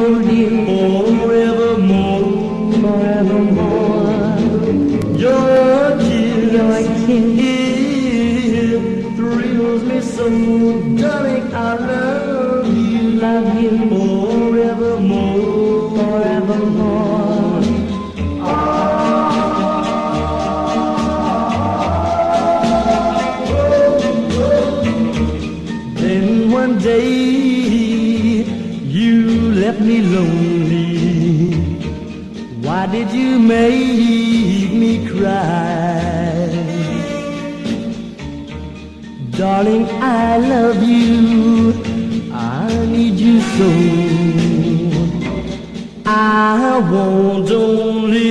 hold you forevermore, forevermore. Your kiss, it thrills me so, darling. I love you forevermore, forevermore. Then one day you left me lonely. Why did you make me cry? Darling, I love you, I need you so. I want only